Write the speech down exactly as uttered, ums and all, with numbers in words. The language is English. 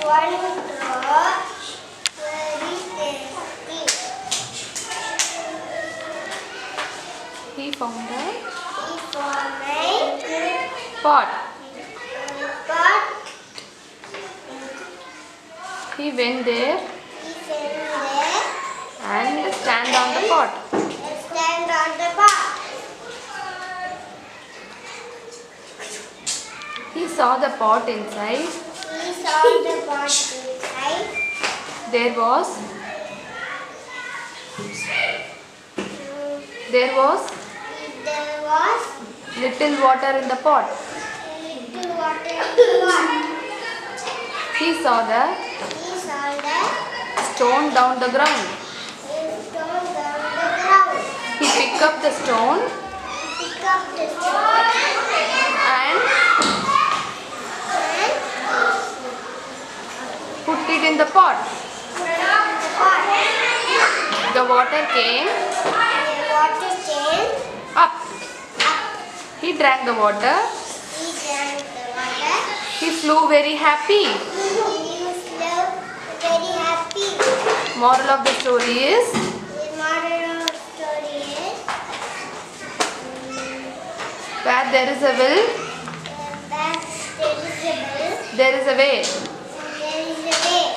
one drop, very tasty. He found a He found a pot. pot. He went there He went there and stand on the pot. and stand on the pot. He saw the pot inside. He saw the pot inside. There was there was There was little water in the pot. little water in the pot. He saw the He saw the stone down the ground. stone down the ground. He picked up the stone He picked up the stone and and put it in the pot. put it in the pot. The water came The water came up. He drank the water. He drank the water. He flew very happy. He was very happy. Moral of the story is The moral of the story is where there is a will, uh, that there is a will, there is a way. there is a way.